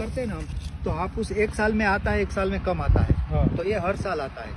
करते हैं ना हम, तो हापुस एक साल में आता है, एक साल में कम आता है। हाँ। तो ये हर साल आता है।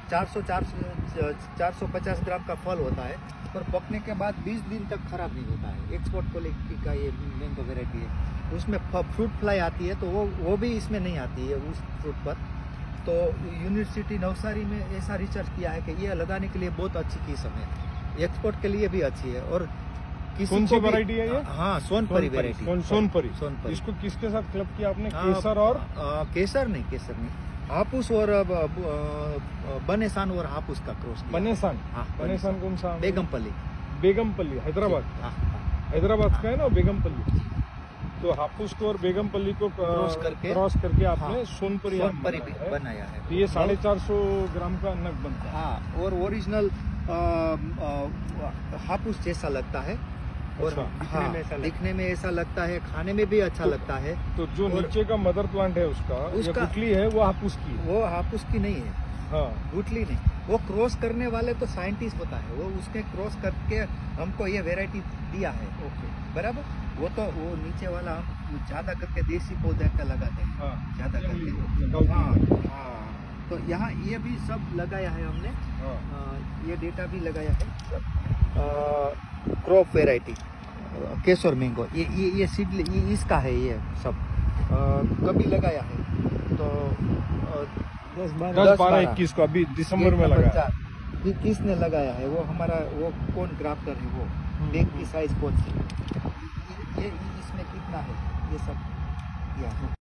450 ग्राम का फल होता है और पकने के बाद 20 दिन तक खराब नहीं होता है। एक्सपोर्ट क्वालिटी का ये मैंगो वेराइटी है। उसमें फ्रूट फ्लाई आती है, तो वो भी इसमें नहीं आती है उस फ्रूट पर। तो यूनिवर्सिटी नवसारी में ऐसा रिसर्च किया है कि ये लगाने के लिए बहुत अच्छी किस्म है, एक्सपोर्ट के लिए भी अच्छी है। और कौन सी वैरायटी है ये? हाँ, सोनपरी वैरायटी। सोनपरी। सोनपरी। इसको किसके साथ क्लब किया आपने? केसर और केसर नहीं, हापुस और बनेसान और हापुस का क्रॉस किया। बनेसान। हाँ, बनेसान कौन सा? बेगमपल्ली, हैदराबाद। हाँ, हैदराबाद का है ना बेगमपल्ली। तो हापुस को और बेगमपल्ली को क्रॉस करके आपने सोनपरी बनाया है। तो ये 450 ग्राम का नग बनता है। हाँ, और ओरिजिनल हापुस जैसा लगता है। और हाँ, दिखने में ऐसा लगता है, खाने में भी अच्छा लगता है। तो जो नीचे का मदर प्लांट है उसका गुठली है, वो हापुस की है? वो हापुस की नहीं है। हाँ, गुठली नहीं। वो क्रॉस करने वाले तो साइंटिस्ट होता है, वो उसने क्रॉस करके हमको ये वैरायटी दिया है। ओके, बराबर। वो नीचे वाला हम ज्यादा करके देसी पौधे का लगाते हैं। हाँ, ज्यादा करके। हाँ, तो यहाँ ये भी सब लगाया है हमने। ये डेटा भी लगाया है। क्रॉप वेराइटी केसर मैंगो, ये सीड इसका है। ये सब कभी लगाया है तो 10, 12, 21 को अभी दिसंबर में लगाया। किसने लगाया है? वो हमारा वो कौन ग्राफ्टर है, वो बेग की साइज कौन सी, ये इसमें कितना है, ये सब।